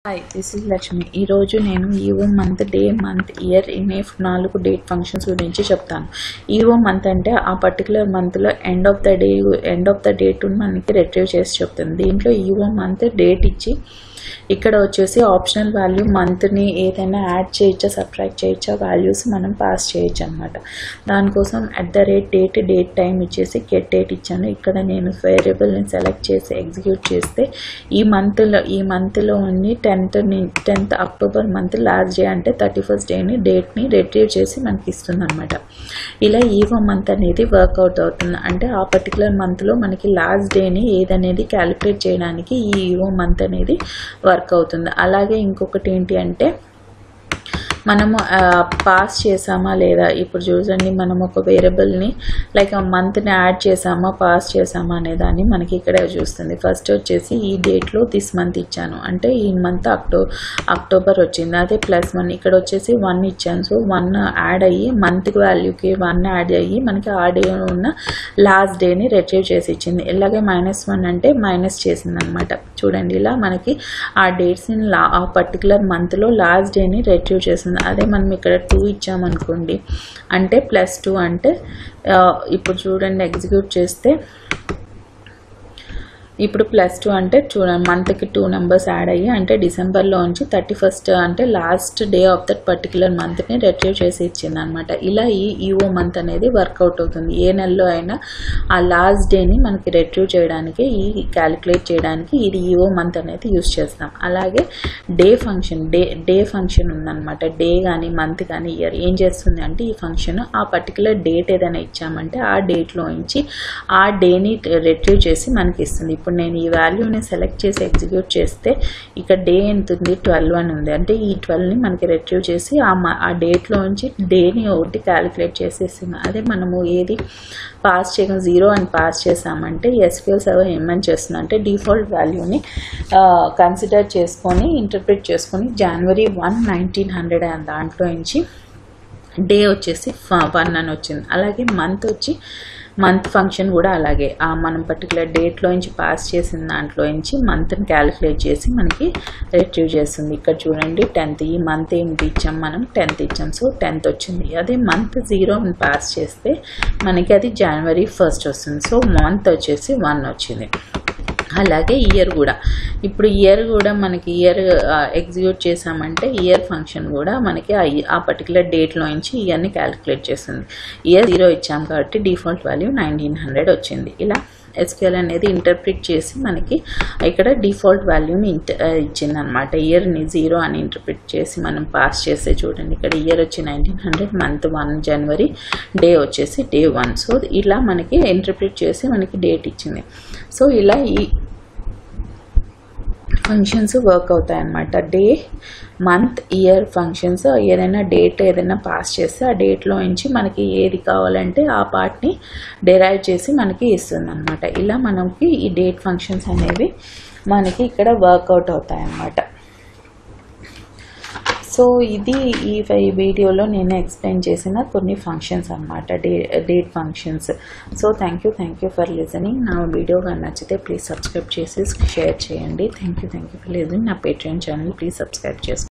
Hi this is Lakshmi. ఈరోజు నేను EO month, day, month, year, ఇమేఫ్ 4 డేట్ ఫంక్షన్స్ గురించి చెప్తాను. ఈవో మంత్ అంటే ఆ పర్టికులర్ మంత్లో ఎండ్ ఆఫ్ ద డేట్ మనకి రిట్రీవ్ చేసి చెప్తుంది. దీంట్లో ఈవో మంత్ డేట్ ఇచ్చి ఇక్కడ వచ్చేసి ఆప్షనల్ వాల్యూ మంత్ని ఏదైనా యాడ్ చేయొచ్చా, సబ్ట్రాక్ట్ చేయొచ్చా, వాల్యూస్ మనం పాస్ చేయొచ్చు అనమాట. దానికోసం @date టైం ఇచ్చేసి గెట్ డేట్ ఇచ్చాను. ఇక్కడ నేను వేరియబుల్ని సెలెక్ట్ చేసి ఎగ్జిక్యూట్ చేస్తే ఈ మంత్లో ఉన్న 10th October month last day అంటే 31st డేని డేట్ని రిట్రీవ్ చేసి మనకి ఇస్తుంది అనమాట. ఇలా ఈవో మంత్ అనేది వర్కౌట్ అవుతుంది. అంటే ఆ పర్టికులర్ మంత్లో మనకి లాస్ట్ డేని ఏదనేది క్యాలిక్యులేట్ చేయడానికి ఈ ఈవో మంత్ అనేది వర్క్ అవుతుంది. అలాగే ఇంకొకటి ఏంటి అంటే మనము పాస్ చేసామా లేదా, ఇప్పుడు చూడండి మనం ఒక వేరియబుల్ని లైక్ మంత్ని యాడ్ చేసామా పాస్ చేసామా అనే దాన్ని మనకి ఇక్కడ చూస్తుంది. ఫస్ట్ వచ్చేసి ఈ డేట్లో దిస్ మంత్ ఇచ్చాను అంటే ఈ మంత్ అక్టోబర్ వచ్చింది. అదే +1 ఇక్కడ వచ్చేసి 1 ఇచ్చాను. సో 1 యాడ్ అయ్యి మంత్ వాల్యూకి 1 యాడ్ అయ్యి మనకి ఆ డే ఉన్న లాస్ట్ డేని రిట్రీవ్ చేసి ఇచ్చింది. ఇలాగే -1 అంటే మైనస్ చేసింది అనమాట. చూడండి ఇలా మనకి ఆ డేట్స్ని ఆ పర్టికులర్ మంత్లో లాస్ట్ డేని రిట్రీవ్ చేసింది. అదే మనం ఇక్కడ 2 ఇచ్చామనుకోండి అంటే +2 అంటే ఇప్పుడు చూడండి ఎగ్జిక్యూట్ చేస్తే ఇప్పుడు +2 అంటే చూడండి మంత్కి 2 నెంబర్స్ యాడ్ అయ్యి అంటే డిసెంబర్లో నుంచి 31st అంటే last day of that particular మంత్ని రిట్రీవ్ చేసి ఇచ్చింది అనమాట. ఇలా ఈ ఈవో మంత్ అనేది వర్కౌట్ అవుతుంది. ఏ నెలలో అయినా ఆ లాస్ట్ డేని మనకి రిట్రీవ్ చేయడానికి ఈ క్యాలిక్యులేట్ చేయడానికి ఇది ఈవో మంత్ అనేది యూజ్ చేస్తాం. అలాగే డే ఫంక్షన్ ఉందన్నమాట. డే కానీ మంత్ కానీ ఇయర్ ఏం చేస్తుంది అంటే ఈ ఫంక్షన్ ఆ పర్టికులర్ డేట్ ఏదైనా ఇచ్చామంటే ఆ డేట్లో నుంచి ఆ డేని రిట్రీవ్ చేసి మనకి ఇస్తుంది. ఇప్పుడు నేను ఈ వాల్యూని సెలెక్ట్ చేసి ఎగ్జిక్యూట్ చేస్తే ఇక్కడ డే ఎంత ఉంది 12 అని ఉంది. అంటే ఈ 12ని మనకి రిట్రీవ్ చేసి ఆ డేట్లో నుంచి డేని ఒకటి క్యాలిక్యులేట్ చేసేస్తుంది. అదే మనము ఏది పాస్ చేయడం 0 అని పాస్ చేసామంటే SQL సర్వర్ ఏమని చేస్తుంది అంటే డిఫాల్ట్ వాల్యూని కన్సిడర్ చేసుకొని ఇంటర్ప్రిట్ చేసుకొని January 1, 1900 అని దాంట్లో నుంచి డే వచ్చేసి 1 అని వచ్చింది. అలాగే మంత్ ఫంక్షన్ కూడా అలాగే మనం పర్టికులర్ డేట్లో నుంచి పాస్ చేసిన దాంట్లో నుంచి మంత్ని క్యాలిక్యులేట్ చేసి మనకి రిట్రీవ్ చేస్తుంది. ఇక్కడ చూడండి 10th ఈ మంత్ ఏమిటి ఇచ్చాం మనం 10th ఇచ్చాం. సో 10th వచ్చింది. అదే మంత్ 0 అని పాస్ చేస్తే మనకి అది January 1st వస్తుంది. సో మంత్ వచ్చేసి 1 వచ్చింది. అలాగే ఇయర్ కూడా ఇప్పుడు మనకి ఇయర్ ఎగ్జిక్యూట్ చేసామంటే ఇయర్ ఫంక్షన్ కూడా మనకి ఆ పర్టికులర్ డేట్లో నుంచి ఇయర్ని క్యాలిక్యులేట్ చేస్తుంది. ఇయర్ 0 ఇచ్చాం కాబట్టి డిఫాల్ట్ వాల్యూ 1900 వచ్చింది. ఇలా SQL అనేది ఇంటర్ప్రిట్ చేసి మనకి ఇక్కడ డిఫాల్ట్ వాల్యూని ఇచ్చింది అనమాట. ఇయర్ని 0 అని ఇంటర్ప్రిట్ చేసి మనం పాస్ చేస్తే చూడండి ఇక్కడ ఇయర్ వచ్చి 1900, మంత్ 1 జనవరి, డే వచ్చేసి day 1. సో ఇలా మనకి ఇంటర్ప్రిట్ చేసి మనకి డేట్ ఇచ్చింది. సో ఇలా ఈ ఫంక్షన్స్ వర్క్ అవుతాయి అన్నమాట. డే, మంత్, ఇయర్ ఫంక్షన్స్ ఏదైనా డేట్ ఏదైనా పాస్ చేస్తే ఆ డేట్లో నుంచి మనకి ఏది కావాలంటే ఆ పార్ట్ని డెరైవ్ చేసి మనకి ఇస్తుంది అనమాట. ఇలా మనకి ఈ డేట్ ఫంక్షన్స్ అనేవి మనకి ఇక్కడ వర్కౌట్ అవుతాయి అన్నమాట. సో ఇది ఈ వీడియోలో నేను ఎక్స్ప్లెయిన్ చేసిన కొన్ని ఫంక్షన్స్ అన్నమాట, date functions. So thank you for listening. నా వీడియో కానీ నచ్చితే ప్లీజ్ సబ్స్క్రైబ్ చేసి షేర్ చేయండి. Thank you for listening. నా పేట్రియన్ ఛానల్ ప్లీజ్ సబ్స్క్రైబ్ చేసుకోండి.